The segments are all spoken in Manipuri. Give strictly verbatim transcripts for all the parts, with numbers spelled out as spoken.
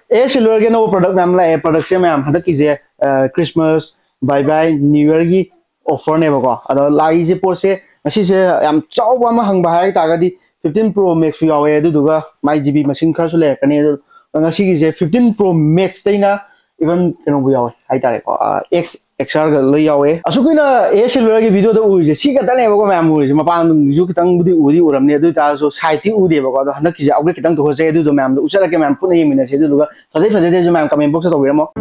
ए सिल्वर के नो प्रोडक्ट मैम लाए प्रोडक्ट से मैम हद कीजिए क्रिसमस बाय बाय न्यू ईयर की ऑफर ने बको अदो लाई जे पोट से असी से याम चाव अमा हंग बाय तागदी fifteen Pro Max यावे अदु दुगा माई जीबी मशीन खरसु ले कने अदु ngasi की जे fifteen Pro Max तैना इवन कनो बु यावे हाई तारे को X X R ga lo yawe asu kuina A silver gi video da ui je si ka tane ba ko mam ui je mapan ju kitang budi uri uram ne du ta so site ti u de ba ko da hanak ki ja upgrade kitang to ho je du do mam du uchara ke mam pun yeng mina se du ga fazai fazai de ju mam comment box to wiramo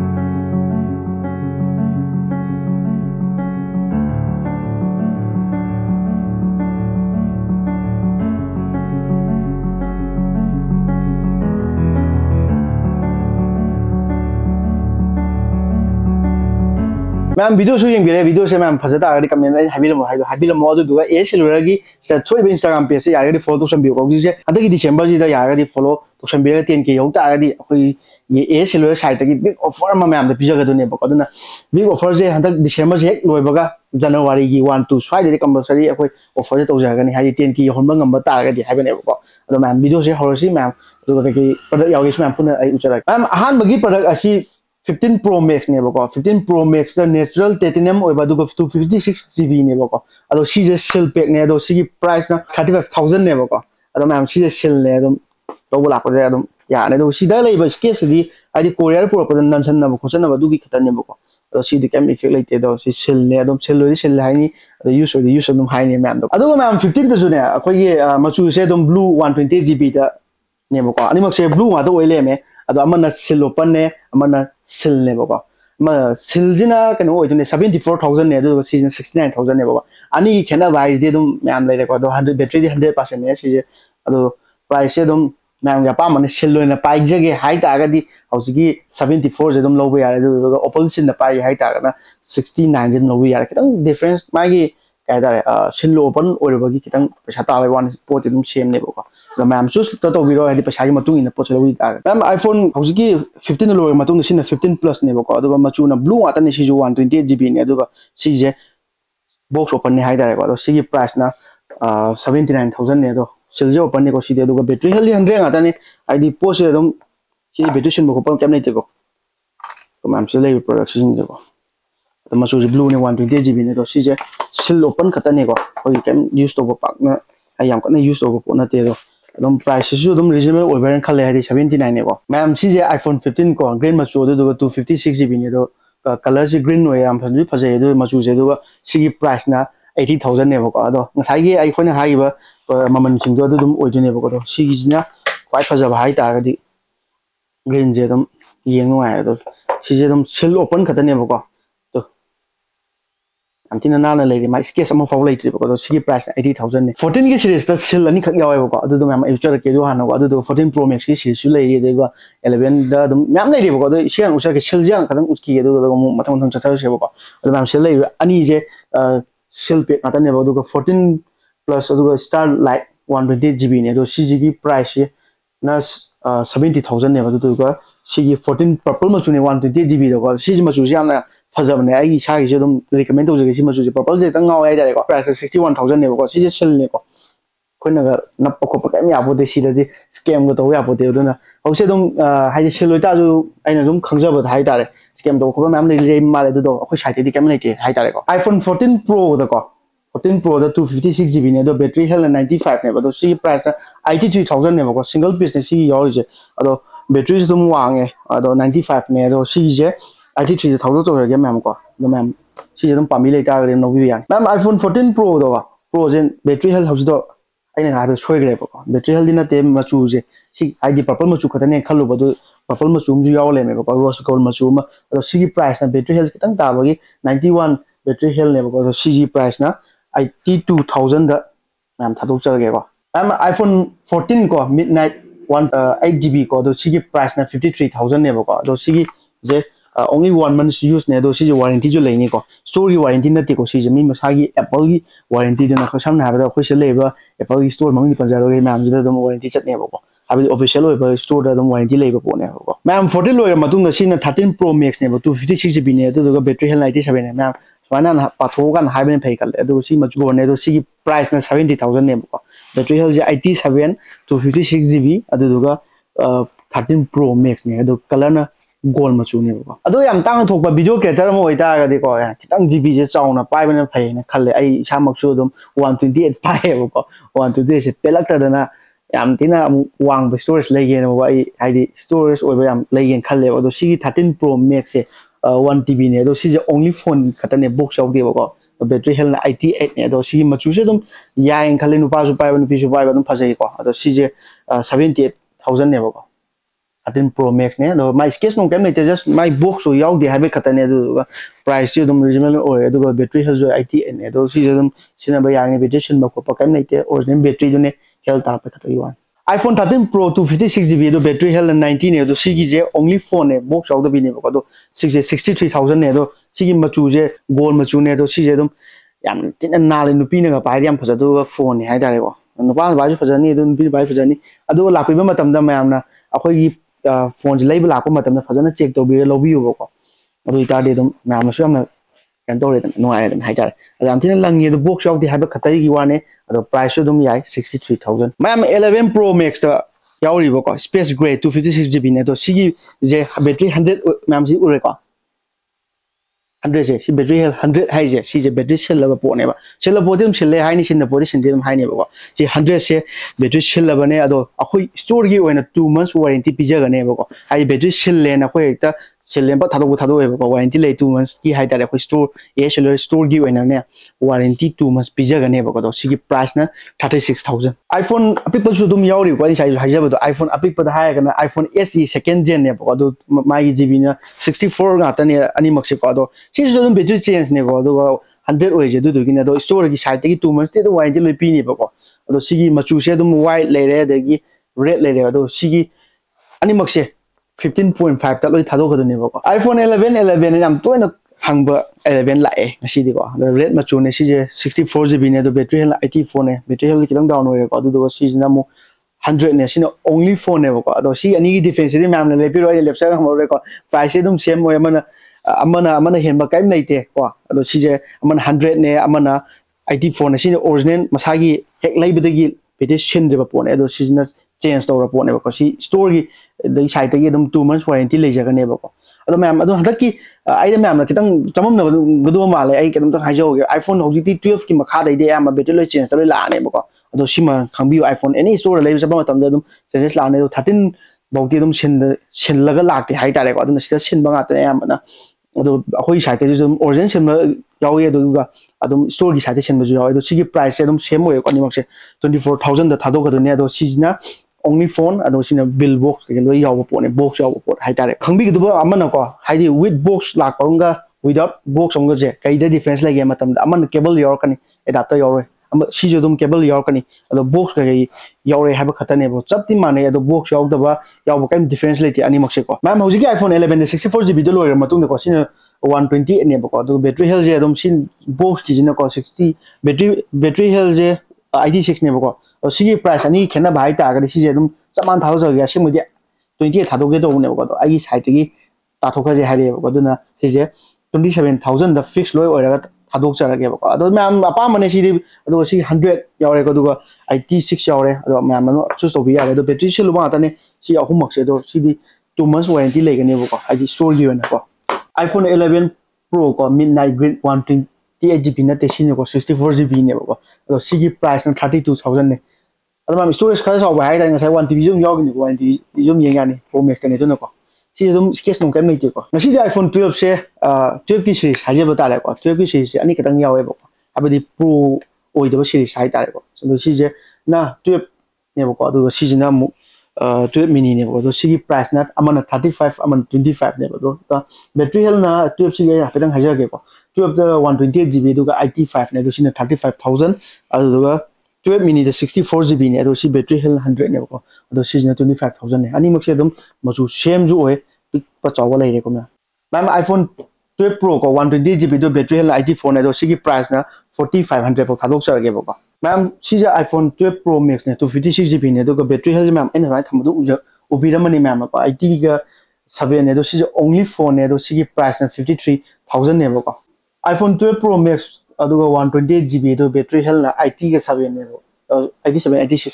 ma'am video shooting भी वीडियो से मैम फजता आगे कमेंट हाबी लमो हाबी हाबी लमो अदु दुगा ए सिल्वर की थोइ बे इंस्टाग्राम पेज से यारगदी फॉलो तो संबियो को जे हदगी डिसेंबर जी दा यारगदी फॉलो तो संबियो ten k यौ तागदी अखोई ये ए सिल्वर साइट की बिग ऑफर मा मैम द पिजगदु ने बको अदुना बिग ऑफर जे हदक डिसेंबर जे लोइबगा जनवरी की one two स्वाइ दे कंपलसरी अखोई ऑफर जे तौजगनी हाई ten k होनबा ngamba तागदी हाबने बको अदु मैम वीडियो से हरसी मैम दुगा के प्रोडक्ट यावगे मैम पुना आई उचरा मैम अहान बगी प्रोडक्ट असी fifteen Pro Max ne bako fifteen Pro Max the natural titanium oiba du two fifty-six G B ne bako ado si je shell pack ne ado si price na thirty-five thousand ne bako ado ma'am si je shell ne ado to bula ko ado ya ne do si da lei ba case di adi courier pro pa nan san na ko san na du gi khatan ne bako ado si di cam effect like ado si shell ne ado shell lo shell hai ni ado use odi use dum hai ne ma'am do ado ma'am fifteen da su ne akoi ye machu se dum blue one twenty G B da ne bako ani mak se blue ma do oile me ado amana sil open ne amana sil ne bako ma sil jina kano oidune seventy-four thousand ne ado season sixty-nine thousand ne bako ani khena wise de dum ma'am lai ko do one hundred battery de one hundred percent ne si ado price dum ma'am ga pa mane sil loina pai jage high ta ga di hauji seventy-four je dum lobo yare do opal sin na pai high ta ga na sixty-nine je lobo yare kitang difference ma gi kai da sil open oiba gi kitang paisa ta bai one pot dum same ne bako ma'am चूस तो तो बिरो है पैसा की मतुंग इन पोच लवी ता मैम आईफोन हौजी fifteen लो मतुंग सिन fifteen प्लस ने बको अदुगा मचु ना ब्लू आता ने सी जो one twenty-eight G B ने अदुगा सी जे बॉक्स ओपन ने हाई दारे को अदो सी प्राइस ना seventy-nine thousand ने अदो सिल जे ओपन ने को सी दे अदुगा बैटरी हेल्दी one hundred आता ने आईडी पोच एकदम सी बैटरी सिन बको पर कैम नहीं तेको तो मैम से ले प्रोडक्ट सिन देखो तो मचु जे ब्लू ने one twenty-eight G B ने तो सी जे सिल ओपन खता ने को कोई कैम यूज तो पाक ना आई याम कने यूज तो को ना ते दो एकदम प्राइस से एकदम रिजनेबल ओवर खले है seventy-nine ने को मैम सी जे iPhone fifteen को ग्रीन मचु दो two fifty-six G B ने दो कलर से ग्रीन होय हम फजि फजे दो मचु से दो सी प्राइस ना eighty thousand ने को दो ngasai gi ai khoina haiba maman sing do dum oidune ko do सी गिना क्वाइ फजब हाई तागदी ग्रीन जे दम येंग नोय दो सी जे दम सेल ओपन खतने को अंतिना नाना लेगे माइ स्केच अमा फाव लेट्रि बको सी प्राइस eighty thousand ने fourteen की सीरीज द सेल अनि खक यावे बको अदु दो मैम यूजर के दो हानो अदु दो fourteen Pro Max की सीरीज सु लेगे देगो eleven द दम मैम लेगे बको दो सियां उसा के सेल जंग खतन उतकी दो दो मथं मथं चथर से बको अदु मैम सेल लेगे अनि जे सेल पे अतने बको दो fourteen प्लस अदु starlight one twenty-eight G B ने दो सी जी की प्राइस ना seventy thousand ने बदु दो सी fourteen पर्पल मचु ने one twenty-eight G B दो सी मचु याना फजबने आई सागी से दम रिकमेंड तो जगे मचु पर्पल जे तंग गावे दारे को प्राइस sixty-one thousand ने को सी सेल ने को कोइना नप को पकम या बोदे सी दे स्कैम को तो या बोदे दोना हौसे दम हाइ सेल लोइता जो आइना दम खंगजब हाइ तारे स्कैम तो को मैम ले माले दो अखोइ साइड दि केम लेते हाइ तारे को iPhone fourteen Pro द को fourteen Pro द two fifty-six G B ने दो बैटरी हेल्थ ninety-five ने बदो सी प्राइस eighty-three thousand ने को सिंगल पीस ने सी याव जे अदो बैटरी से दम वांगे अदो ninety-five ने दो सी जे eighty-three thousand तो रगे मैम को दो मैम सी एकदम पामी लेता रे नो भी यान मैम iPhone fourteen Pro दो Pro जे बैटरी हेल्थ हाउस दो आइने हाबे सोइग्रे बको बैटरी हेल्थ दिना ते मचु जे सी आईडी पर्पल मचु खतने खल्लो बदो पर्पल मचु जु याव ले मे बको रोज गोल्ड मचु म अदो सी प्राइस ना बैटरी हेल्थ कितंग ताबगी ninety-one बैटरी हेल्थ ने बको सी प्राइस ना eighty-two thousand द मैम थादो चरगे को मैम iPhone fourteen को midnight one eight G B को दो सी प्राइस ना fifty-three thousand ने बको दो सी जे only one month use ne do si warranty jo leini ko store gi warranty na te ko si mi masagi Apple gi warranty de na ko samna ha da ko se leba Apple gi store mang ni panjaro ge mam jida dum warranty chat ne ko abi official oi ba store da dum warranty leba ko ne ko mam fourteen loira matung na si na thirteen Pro Max ne ba two fifty-six G B ne do do battery health ninety-seven ne mam mana na patho kan ha ben phai kal do si ma go ne do si price na seventy thousand ne ko battery health eighty-seven two fifty-six G B adu do ga thirteen Pro Max ne ado color na gold machu ne ba ado yam tang thokpa video creator mo oi ta ga de ko kitang G B je chauna pai bana phai na khalle ai samak chu dum one twenty-eight pai ba ko one twenty-eight se pelak ta dana yam tina wang ba storage lei gen ba ai ai di storage oi ba yam lei gen khalle ado si thirteen Pro Max se one T B ne ado si je only phone khata ne box yaw de ba ko battery health na eighty-eight ne ado si machu se dum yain khalle nu pa su pai ba nu pi su pai ba dum phajai ko ado si je seventy-eight thousand ne ba ko thirteen Pro Max ne no my sketch no camera just my box so yaw de habe khata ne do price ju dum original oi do battery health jo eighty-eight ne do si je dum sina ba yang ne battery shin ba ko pa camera te original battery jo ne health ta pa khata yuan iPhone thirteen Pro two fifty-six G B do battery health nineteen ne do si gi je only phone ne box yaw do bi ne ba ko do sixty-three thousand ne do si gi machu je gold machu ne do si je dum yam tin na le nu pi ne ga pai yam phaja do phone ne hai da le ko nu pa ba ju phaja ni do nu pi ba phaja ni ado la pi ba matam da mayam na akhoi gi phone lay ba lakpa matam na phajana check to bi lo bi yo ko adu ita de dum mayam su amna kan to re dum no ai dum hai jar adam tin lang ye do box yaw di haba khatai gi wane adu price dum yai sixty-three thousand mayam eleven Pro Max ta yaw ri ba ko space gray two fifty-six G B ne to sigi je battery one hundred mayam si ure ko one hundred je si battery health one hundred hai je si je battery cell la po ne ba cell la po dum cell le hai ni sin na po de sin de dum hai ne ba ko si one hundred se battery cell la ba ne ado akhoi store gi oina two months warranty pi ja ga ne ba ko ai battery cell le na khoi ta cell le ba thado thado ba ko warranty le two months ki hai ta le khoi store e cell store gi oina ne warranty two months pi ja ga ne ba ko do si gi price na thirty-six thousand iPhone apik pa su dum yaw ri ko ni sai hai ja ba do iPhone apik pa da hai ga na iPhone S E second gen ne ba ko do mai gi G B na sixty-four ga ta ne ani mak se ko do si su dum battery change ne ko do one hundred oi je du du gi na do store gi side gi two months te do warranty le pi ni ba ko do si gi machu se dum white le re de gi red le re do si gi ani mak se fifteen point five ta loi thado ga do ne ba ko iPhone eleven eleven yam to na hangba eleven la e ngasi di ko do red machu ne si je sixty-four G B ne do battery health eighty-four ne battery health kitang down oi ko do do si na mo one hundred ne si no only phone ne ba ko do si ani gi difference di ma'am ne le pi ro left side mo re ko price dum same oi mana amana amana henba kai nei te ko ado si je amana one hundred ne amana eighty-four ne si original masagi hek lai bidagi battery shin de ba po ne ado si na change to ra po ne ba ko si store gi dai side te gi dum two months warranty le jaga ne ba ko ado ma'am ado hadak ki ai de ma'am na kitang chamam na gadu ma le ai kedam ta haijo ge iPhone hojiti twelve ki makha dai de ama battery le change to la ne ba ko ado si ma khangbi iPhone any store le ba matam da dum changes la ne thirteen bauti dum shin shin laga lakte hai ta le ko ado sida shin ba nga ta am na ado akhoi side te jum original sim yaw ye do ga adum store gi side sim ju yaw do sigi price adum same way ko ni mak se twenty-four thousand da thado ga do ne ado sijina only phone ado sina bill box ke lo yaw po ne box yaw po hai ta le khangbi du ba amana ko hai di with box lak pa nga without box ong je kai da difference la ge matam da amana cable yaw kani adapter yaw ama si jo dum cable yaw kani ado box ka ge yaw re ha ba khata ne bo chap ti mane ado box yaw da ba yaw ba kai difference le ti ani mak se ko ma'am hoji ki iPhone eleven de sixty-four G B do lo re matung de ko sina one twenty ne ba ko do battery health je dum sin box ki jina ko sixty battery battery health je eighty-six ne ba ko o si price ani khena bai ta ga si je dum chaman thau so ga si mu de twenty-eight thado ge do ne ba ko do ai side gi ta thok je ha re ba ko do na si je twenty-seven thousand da fix loi oi ra thadok chara ge ba ko do ma'am apa mane si do si one hundred yaw re ko do eighty-six yaw re do ma'am no choose to bi ya do battery se lu ba ta ne si ahum mak se do si di two months warranty le ge ne ba ko ai di store gi na ko iPhone eleven Pro ko midnight green one twenty-eight G B na te sin ko sixty-four G B ne ba ko ado sigi price na thirty-two thousand ne ado ma storage kha sa ba hai ta ngai one T B jum yaw ni one T B jum yeng ya ni Pro Max ne to na ko si jum sketch no kam nei te ko ngasi di iPhone twelve se twelve ki series ha je ba ta le ko twelve ki series ani katang yaw e ba ko abadi Pro oi de ba series hai ta le ko so si je na twelve ne ba ko ado si je na mu twelve mini ne ba do sigi price na amana thirty-five amana twenty-five ne ba do battery health na twelve sigi ya pedang hajar ge ko twelve da one twenty-eight G B do ga eighty-five ne do sina thirty-five thousand ado do ga twelve mini da sixty-four G B ne do si battery health one hundred ne ba ko ado sina twenty-five thousand ne ani mak se dum machu same ju oi pa chawa lai re ko na ma'am iPhone twelve Pro ko one twenty-eight G B do battery health eighty-four ne do sigi price na forty-five hundred ko thadok char ge ba ko ma'am si ja iPhone twelve Pro Max ne two fifty-six G B ne do ga battery health ma'am ena sai tham do ubi ramani ma'am ko eighty ga seven ne do si ja only phone ne do sigi price na fifty-three thousand ne ba ko iPhone twelve Pro Max adu ga one twenty-eight G B do battery health na eighty ga seven ne do eighty-seven eighty-six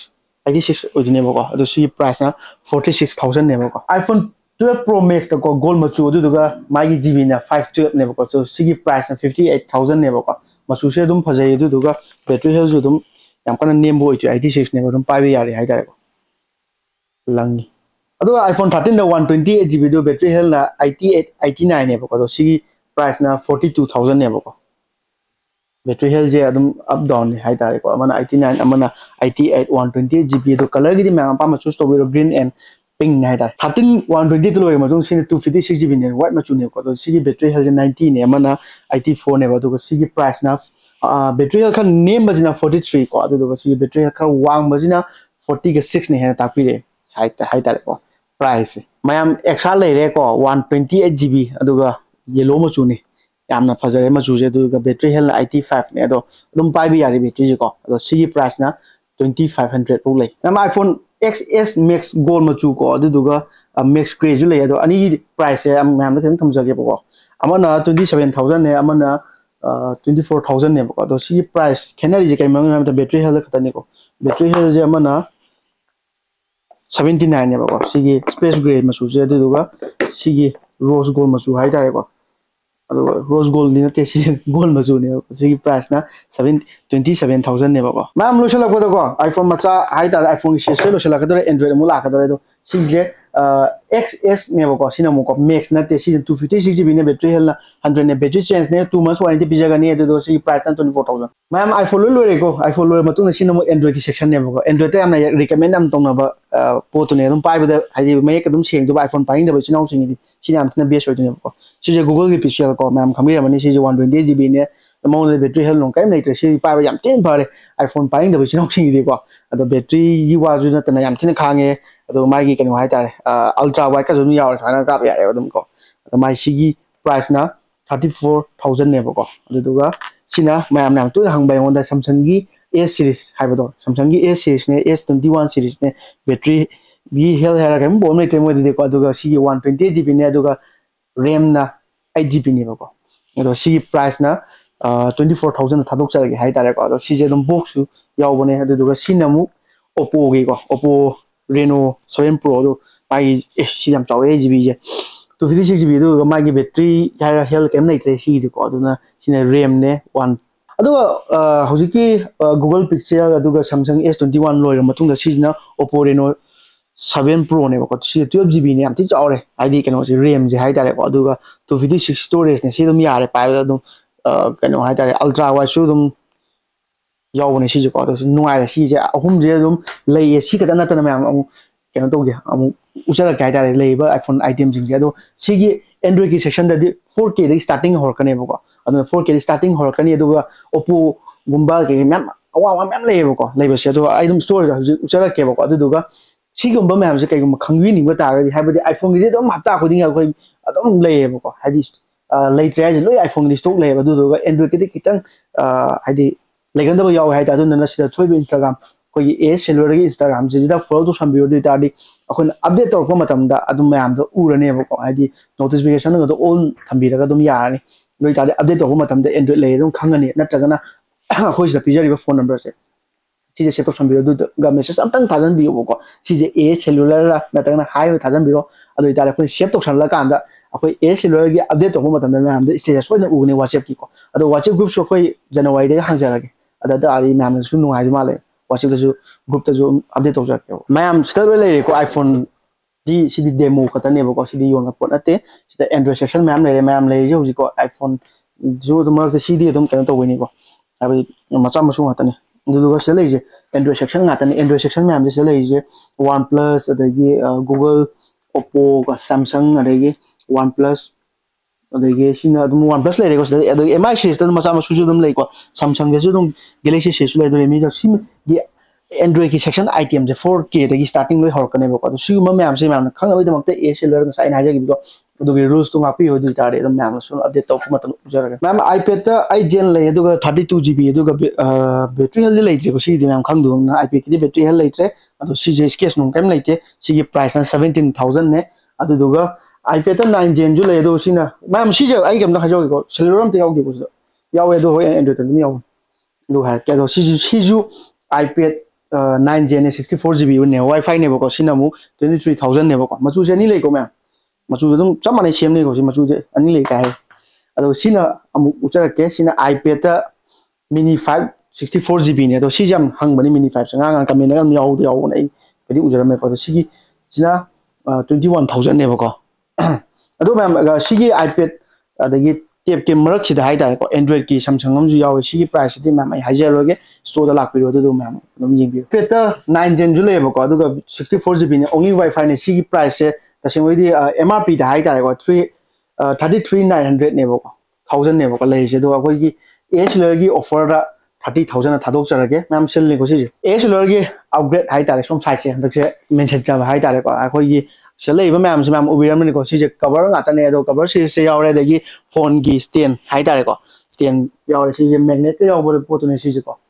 eighty-six original ado si price na forty-six thousand ne ko iPhone twelve Pro Max ta ko gold machu du duga magi G B na five twelve ne ko so si price na fifty-eight thousand ne ko machu se dum phajai du duga battery health dum yam kana name bo eighty-six ne dum pai bi yari hai da ko langi ado iPhone thirteen da one twenty-eight G B do battery health na eighty-eight eighty-nine ne ko so si price na forty-two thousand ne ko battery health je adum up down hai da ko amana eighty-nine amana eighty-eight one twenty-eight G B do color gi di ma pa ma choose to green and pink ne da thirteen one twenty to lo ma jong sin two fifty-six G B ne white ma chu ne ko so si battery health ninety ne amana eighty-four ne ba do si price na battery health kan name ba jina forty-three ko ado do si battery health ka wang ba jina forty-six ne ha ta pi re hai ta hai ta ko price mayam extra le re ko one twenty-eight G B ado ga yellow ma chu ne yamna phajare ma chu je du ga battery health eighty-five ne ado dum pai bi yari battery je ko ado si price na twenty-five hundred ro le nam iPhone X S Max gold ma chu ko ado du ga Max gray ju le ado ani price am mam da tham jage ko amana twenty-seven thousand ne amana twenty-four thousand ne ko ado si price khenari je kai mang nam da battery health khata ne ko battery health je amana seventy-nine ne ko si space gray ma chu je du ga si rose gold ma chu hai ta ko rose gold ni te si gold mazu ne si price na twenty-seven thousand ne ba ko mam lo shala ko da ko iPhone macha hai ta iPhone si se lo shala ka do Android mu la ka do do si je X S ne ba ko sina mo ko Max na te si two fifty-six G B ne battery hel na one hundred ne battery change ne two months warranty pi jaga ne do si price na twenty-four thousand mam iPhone lo lo re ko iPhone lo ma tu na sina mo Android ki section ne ba ko Android te am na recommend am tong na ba po tu ne dum pai ba da hai mai ka dum seng do iPhone pai da ba sina sing ni sina am na best ne ba ko si je Google ki pixel ko mam khamira mani si je one twenty-eight G B ne amount the battery hel long kai nei tre si pai ba yam tin pare iPhone pai da ba sina sing di ko ado battery yi wa ju na ta na yam tin khange ado mai gi kanu hai ta ultra wide ka ju ni yaw thana ka ba ya re dum ko ado mai si gi price na thirty-four thousand ne ba ko ado du ga sina mayam nam tu hang bai on da Samsung gi S series hai ba do Samsung gi S series ne S twenty-one series ne battery gi hel ha ra ka bo mai te mo de ko ado ga si one twenty-eight G B ne ado ga RAM na eight G B ne ba ko ado si price na twenty-four thousand thadok cha gi hai ta re ko ado si je dum box su yaw bone ado du ga sina mu Oppo gi ko Oppo Reno seven Pro do mai si jam chaw G B je two fifty-six G B do ga mai gi battery ha hel kem nei tre si di ko ado na sina RAM ne one ado hojiki Google Pixel ado ga Samsung S twenty-one loi ra matung da si na Oppo Reno seven Pro ne ko si twelve G B ne am ti chaw re ai di kano si RAM je hai ta re ko ado ga two fifty-six storage ne si dum ya re pai da dum kano hai ta re ultra wide su dum yaw ne si je ko ado si nuai re si je ahum je dum lei si ka na ta na am kano to ge am uchara kai ta re lei ba iPhone item jing je ado si gi Android ki section da four K da starting hor ka ne ba ko ado four K starting hor ka ni ado ga Oppo gumba ke mem awa wa mem lei ba ko lei ba si ado item store ga uchara ke ba ko ado du ga si gumba mem se kai gum khangwi ni ba ta ga hai ba iPhone gi dum hapta ko ding ga koi adum lei ba ko hai di lei tre je loi iPhone ni stock lei ba du du ga Android ki kitang hai di legan da ba yaw hai ta du na si da thoi Instagram ko ye a silver gi Instagram je da follow to some video da di akon update tor ko matam da adum mayam da ura ne ba ko hai di notification ga do all thambi ra ga dum ya ni loi ta update tor ko matam da Android lei dum khangani na ta ga na khoi sa pijari ba phone number se si je set to some video du ga message am tang thajan bi ko si je a cellular ra na ta na hai thajan bi ro ado ita la ko save to san la kan da akoi a cellular gi update tor ko matam da mayam da stage so na u ne WhatsApp ki ko ado WhatsApp group so khoi January da hang ja la ge ada da ari nam su nu hai ma le WhatsApp da ju group da ju update to ja ke mayam still le ko iPhone di si di demo ka ta ne ba ko si di yon ka pot ate si da Android section mayam le mayam le ju ji ko iPhone ju dum ka si di dum ka to ni ko abi ma cha ma su ha ta ne du ga se le je Android section nga ta ne Android section mayam se le je OnePlus adagi Google Oppo ka Samsung adagi OnePlus adagi sina dum OnePlus le ko adagi M I series ta ma cha ma su ju dum le ko Samsung ge ju dum Galaxy series le do mi ga sim gi Android ki section item je four K da gi starting loi hor ka ne ba ko su ma mayam se mayam khang na bai da mak te a cellular ga sai na ja gi do do gi rules to ma pi ho du ta re dum mayam su update to ma tan ujar ga mayam iPad ta i gen le do ga thirty-two G B do ga battery hel le tre ko si di mayam khang du na iPad ki battery hel le tre ado si je sketch nong kam le te si gi price na seventeen thousand ne ado do ga iPad ta nine gen ju le do si na mayam si je ai gam na ha jo ko cellular am te yaw gi ko yaw e do ho Android ta ni yaw do ha ke do si si ju iPad nine Gen sixty four G B ne Wi-Fi ne bako sina mu twenty-three thousand ne bako machu je ni lei ko ma machu dum cham mane sem ne ko si machu je ani lei kai ado sina amu uchara ke sina iPad ta mini five sixty-four G B ne do si jam hang bani mini five sanga ngang kamen ngam yaw yaw nei pedi ujara me ko si sina twenty-one thousand ne bako ado ma si iPad adagi tab ke marak sida hai tare ko Android ki Samsung amju yaw si price di ma mai hajar ge store da lak piro do ma dum ying bi peta nine Gen ju le bako ado sixty-four G B ne only Wi-Fi ne si price se tasing wei di M R P da hai tare ko three thirty-three nine hundred ne bako thousand ne bako lai se do akoi ki H L gi offer da thirty thousand thadok charage mam sel ni ko si H L gi upgrade hai tare som size se handak se mention cha hai tare ko akoi gi selai ba mam se mam ubiram ni ko si je cover nga ta ne do cover si se yaw re de gi phone gi stand hai tare ko stand yaw re si je magnet yaw bo po to ne si je ko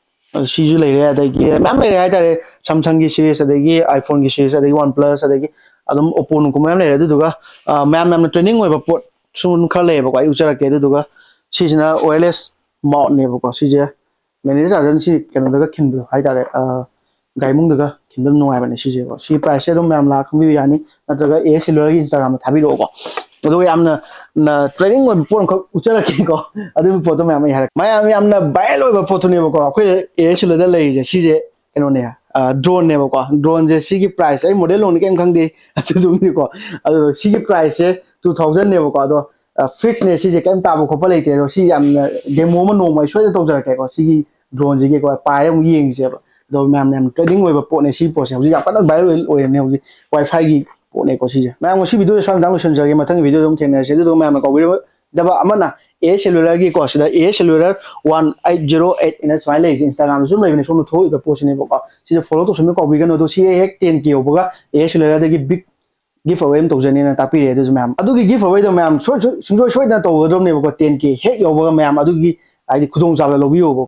si ju lai re de gi mam lai re hai tare Samsung gi series de gi iPhone gi series de gi OnePlus de gi adum Oppo nu ko mam lai re du ga mam mam training oi ba pot sun kha le ba ko ai uchara ke du ga si jina wireless mount ne ba ko si je mane sa jan si kan da ga kin bu hai tare gai mung da ga kin dum no ai ba ne si je ko si price dum mam la kham bi ya ni na da ga A S L gi Instagram tha bi lo ko do yam na na training oi pon ko uchara ke ko adu po to mam ai har ma yam yam na bai lo ba po to ne ba ko khoi A S L da lai je si je keno ne drone ne ba ko drone je si gi price ai model lo ni kem khang de atu dum ni ko adu si gi price two thousand ne ba ko do fix ne si je kem ta ba ko pa lai te do si yam demo ma no mai soi to jar ke ko si gi drone ji ke ko pa re mu yeng je ba do mam nam trading oi ba po ne si po se ji ya pa bai oi ne ji Wi-Fi gi po ne ko si je mam si video sam dang sun jar ge mathang video dum theng ne se do mam ko video da ba amana A cellular gi ko sida A cellular one eight zero eight ina swai lai Instagram zoom lai ne som tho ba post ne ba ko si follow to som ko bi ga no do si hek ten ki oba A cellular da gi big giveaway to jani na tapi re do mam adu gi giveaway do mam so so so na to do ne ba ko ten ki hek yo ba mam adu gi ai khudong ja la lo bi yo